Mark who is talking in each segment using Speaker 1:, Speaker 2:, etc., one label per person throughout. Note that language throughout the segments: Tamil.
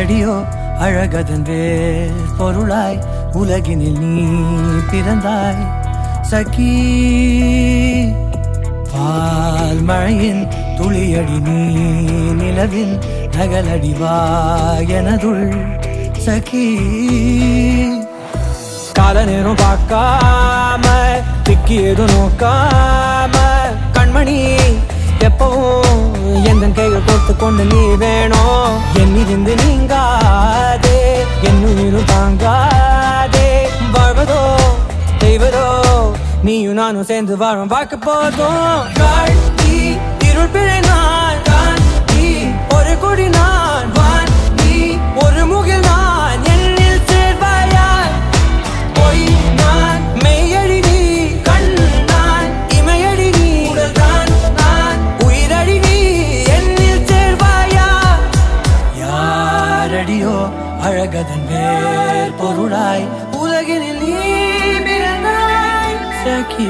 Speaker 1: யாரடியோ அழகதன் வேர் பொருளாய் உலகினில் நீ பிறந்தாய் சகி பால் மழையின் துளியடி நீ நிலவின் நகலடிவா எனதுள் சகி கால நேரம் பார்க்காம திக்கி எதுவும் நோக்காம கண்மணி எப்பவும் எந்த கைகள் கோர்த்து கொண்டு நீ வேணும் என்னிருந்து நீங்காதே என்னுயிரும் தாங்காதே வாழ்வதோ செய்வதோ நீயும் நானும் சேர்ந்து வாழும் பார்க்க போதும் காட்டி இருள் பிழை நான் தான் நீ ஒரு கொடி நான் வான் நீ ஒரு முகில் நான் என்னில் சேர்வாயாய் பொய் நான் மெய்யடி நீ கண் நான் இமையடி நீ உடல் தான் நான் உயிரடி நீ என்னில் சேர்வாயா யாரடியோ அழகதன் வேர் பொருளாய் உலகினில் நீ பிறந்தாய் சகி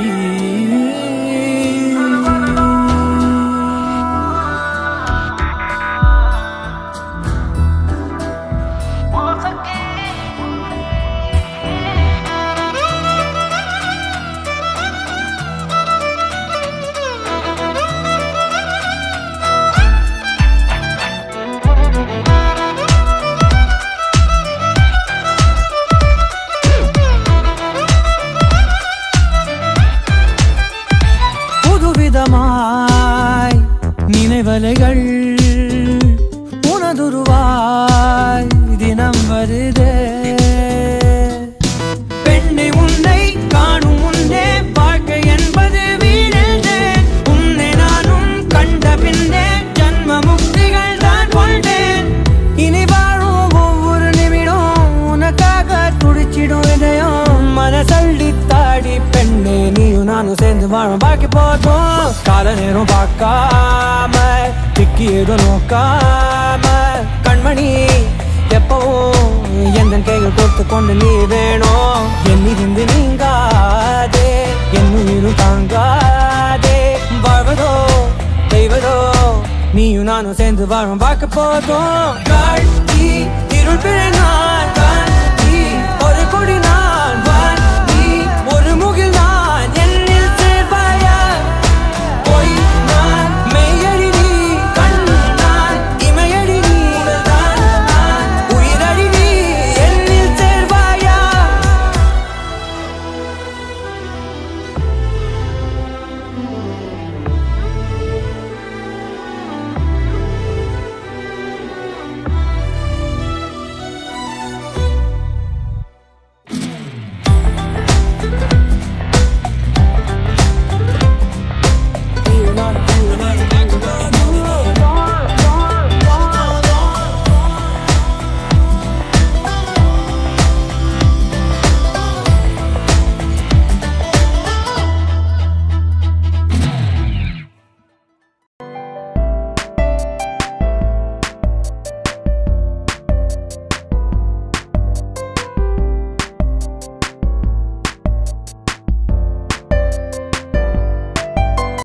Speaker 1: நினைவலைகள் உனதுருவாய் தினம் வருதே பெண்ணை உன்னை காணும் முன்னே வாழ்க்கை என்பது வீணே உன்னை நானும் கண்ட பின்னே ஜன்ம முக்திகள் தான் கொண்டேன் இனி வாழும் ஒவ்வொரு நிமிடம் உனக்காக துடிச்சிடும் இதயம் மனசள்ளி தாடி பெண்ணே நீயும் நானும் சேர்ந்து வாழும் பாக்கி போதும் கால நேரம் பார்க்காம திக்கி எதுவும் நோக்காம கண்மணி எப்பவும் எந்த கைகள் கோர்த்து கொண்டு நீ வேணும் என்னிருந்து நீங்காதே என்னுயிரும் தாங்காதே வாழ்வதோ செய்வதோ நீயும் நானும் சேர்ந்து வாழும் பார்க்க போதும் காட்டி இருள் பிழை நான்